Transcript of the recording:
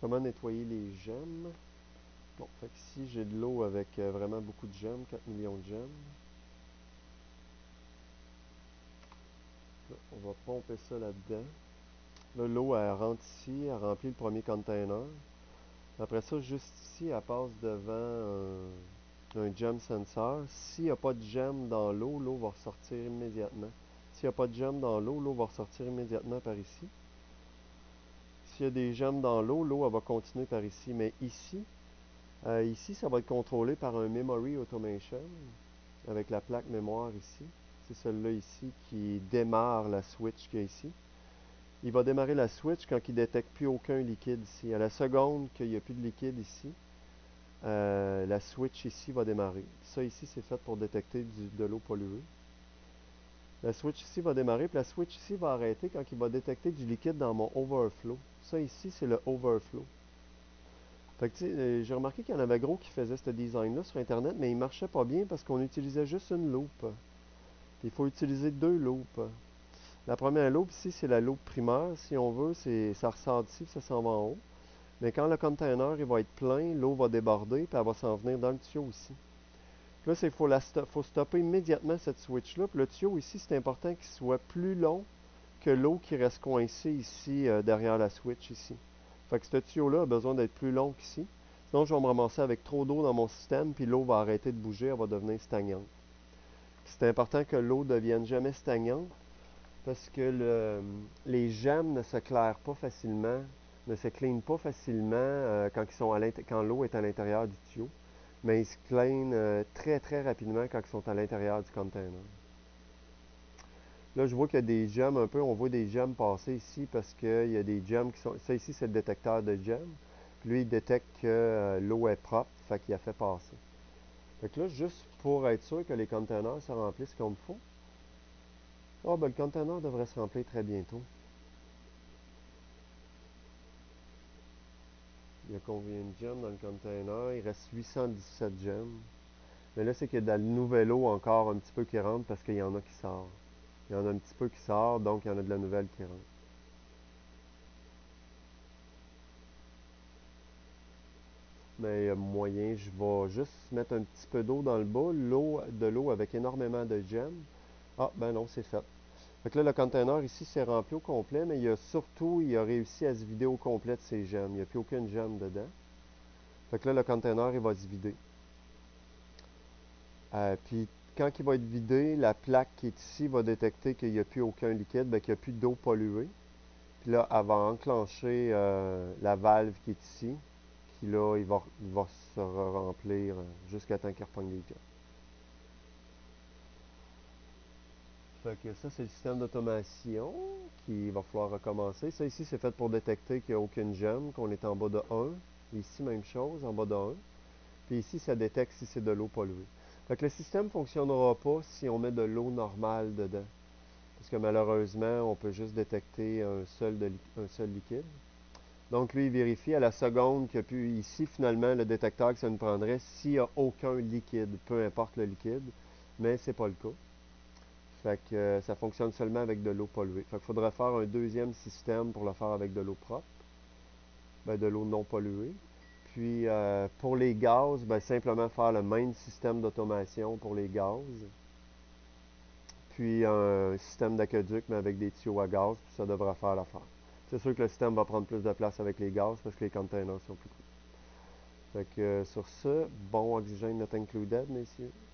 Comment nettoyer les gemmes? Bon, fait que ici j'ai de l'eau avec vraiment beaucoup de gemmes, 4 millions de gemmes. Là, on va pomper ça là-dedans. Là, l'eau, elle rentre ici, elle remplit le premier container. Après ça, juste ici, elle passe devant un gem sensor. S'il n'y a pas de gemme dans l'eau, l'eau va ressortir immédiatement. S'il n'y a pas de gemme dans l'eau, l'eau va ressortir immédiatement par ici. S'il y a des gemmes dans l'eau, l'eau elle va continuer par ici. Mais ici, ça va être contrôlé par un Memory Automation avec la plaque mémoire ici. C'est celle-là ici qui démarre la switch qu'il y a ici. Il va démarrer la switch quand il ne détecte plus aucun liquide ici. À la seconde qu'il n'y a plus de liquide ici, la switch ici va démarrer. Ça ici, c'est fait pour détecter de l'eau polluée. La switch ici va démarrer, puis la switch ici va arrêter quand il va détecter du liquide dans mon overflow. Ça ici, c'est le overflow. Fait que, j'ai remarqué qu'il y en avait gros qui faisaient ce design-là sur Internet, mais il marchait pas bien parce qu'on utilisait juste une loupe. Puis il faut utiliser deux loupes. La première loupe ici, c'est la loupe primaire. Si on veut, ça ressort d'ici, ça s'en va en haut. Mais quand le container il va être plein, l'eau va déborder, puis elle va s'en venir dans le tuyau ici. Puis là, faut stopper immédiatement cette switch-là. Puis le tuyau ici, c'est important qu'il soit plus long que l'eau qui reste coincée ici derrière la switch ici. Fait que ce tuyau-là a besoin d'être plus long qu'ici. Sinon, je vais me ramasser avec trop d'eau dans mon système, puis l'eau va arrêter de bouger, elle va devenir stagnante. C'est important que l'eau ne devienne jamais stagnante parce que les gemmes ne se clairent pas facilement, ne se cleanent pas facilement quand l'eau est à l'intérieur du tuyau, mais ils se cleanent très très rapidement quand ils sont à l'intérieur du container. Là, je vois qu'il y a des gemmes un peu, on voit des gemmes passer ici parce qu'il y a des gemmes qui sont. Ça ici, c'est le détecteur de gemmes. Puis lui, il détecte que l'eau est propre, fait qu'il a fait passer. Fait que là, juste pour être sûr que les containers se remplissent comme il faut. Ah, ben le container devrait se remplir très bientôt. Il y a combien de gemmes dans le container? Il reste 817 gemmes. Mais là, c'est qu'il y a de la nouvelle eau encore un petit peu qui rentre parce qu'il y en a qui sort. Il y en a un petit peu qui sort, donc il y en a de la nouvelle qui rentre. Mais il y a moyen, je vais juste mettre un petit peu d'eau dans le bas, de l'eau avec énormément de gemmes. Ah, ben non, c'est fait. Fait que là, le container ici s'est rempli au complet, mais il a réussi à se vider au complet de ses gemmes. Il n'y a plus aucune gemme dedans. Fait que là, le container, il va se vider. Puis quand il va être vidé, la plaque qui est ici va détecter qu'il n'y a plus aucun liquide, ben, qu'il n'y a plus d'eau polluée. Puis là, elle va enclencher la valve qui est ici, qui là, il va se remplir jusqu'à temps qu'il reprenne les jets. Fait que ça, c'est le système d'automation qui va falloir recommencer. Ça ici, c'est fait pour détecter qu'il n'y a aucune gemme, qu'on est en bas de 1. Ici, même chose, en bas de 1. Puis ici, ça détecte si c'est de l'eau polluée. Fait que le système ne fonctionnera pas si on met de l'eau normale dedans. Parce que malheureusement, on peut juste détecter un seul liquide. Donc lui, il vérifie à la seconde qu'il n'y a plus ici, finalement, le détecteur que ça nous prendrait s'il n'y a aucun liquide, peu importe le liquide, mais c'est pas le cas. Fait que ça fonctionne seulement avec de l'eau polluée. Fait qu'il faudrait faire un deuxième système pour le faire avec de l'eau propre, ben, de l'eau non polluée. Puis pour les gaz, ben, simplement faire le même système d'automation pour les gaz. Puis un système d'aqueduc, mais avec des tuyaux à gaz, puis ça devrait faire l'affaire. C'est sûr que le système va prendre plus de place avec les gaz parce que les containers sont plus gros. Fait que sur ce, bon oxygène not included, messieurs.